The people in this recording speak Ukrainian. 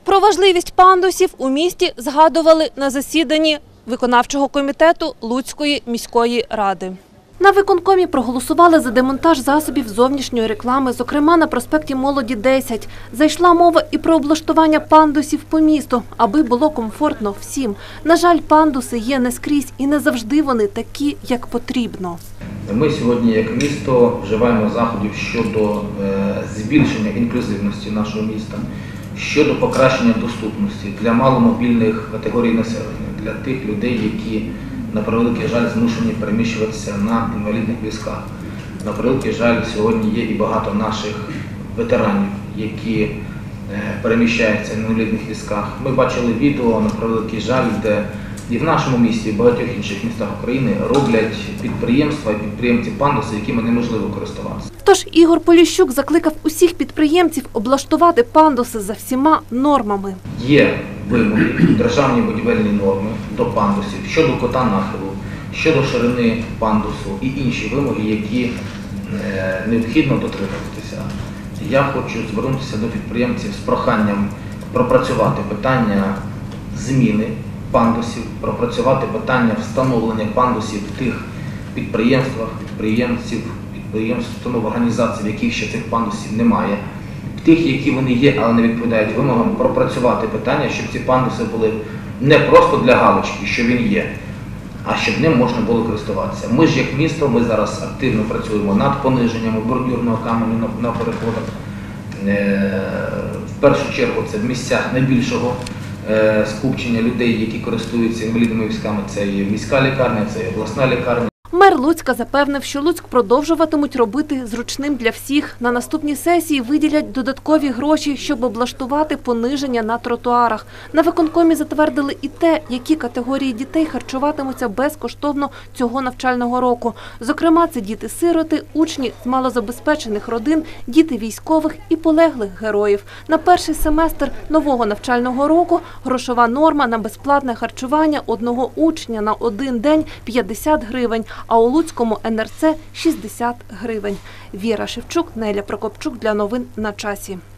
Про важливість пандусів у місті згадували на засіданні виконавчого комітету Луцької міської ради. На виконкомі проголосували за демонтаж засобів зовнішньої реклами, зокрема на проспекті Молоді 10. Зайшла мова і про облаштування пандусів по місту, аби було комфортно всім. На жаль, пандуси є не скрізь і не завжди вони такі, як потрібно. Ми сьогодні як місто вживаємо заходів щодо збільшення інклюзивності нашого міста, щодо покращення доступності для маломобільних категорій населення, для тих людей, які, на превеликий жаль, змушені переміщуватися на інвалідних візках. На превеликий жаль, сьогодні є і багато наших ветеранів, які переміщаються на інвалідних візках. Ми бачили відео, на превеликий жаль, де і в нашому місті, і в багатьох інших містах України роблять підприємства і підприємці-пандуси, якими неможливо користуватися. Тож Ігор Поліщук закликав усіх підприємців облаштувати пандуси за всіма нормами. Є вимоги, державні будівельні норми до пандусів щодо кота нахилу, щодо ширини пандусу і інші вимоги, які необхідно дотримуватися. Я хочу звернутися до підприємців з проханням пропрацювати питання зміни пандусів, пропрацювати питання встановлення пандусів в тих підприємствах, установ, організацій, в яких ще цих пандусів немає. В тих, які вони є, але не відповідають вимогам, пропрацювати питання, щоб ці пандуси були не просто для галочки, що він є, а щоб ним можна було користуватися. Ми ж як місто, ми зараз активно працюємо над пониженням бордюрного каменю на переходах. В першу чергу це в місцях найбільшого скупчення людей, які користуються інвалідними візками. Це є міська лікарня, це є обласна лікарня. Мер Луцька запевнив, що Луцьк продовжуватимуть робити зручним для всіх. На наступній сесії виділять додаткові гроші, щоб облаштувати пониження на тротуарах. На виконкомі затвердили і те, які категорії дітей харчуватимуться безкоштовно цього навчального року. Зокрема, це діти-сироти, учні з малозабезпечених родин, діти військових і полеглих героїв. На перший семестр нового навчального року грошова норма на безплатне харчування одного учня на один день – 50 гривень, а у Луцькому НРЦ – 60 гривень. Віра Шевчук, Неля Прокопчук для новин на часі.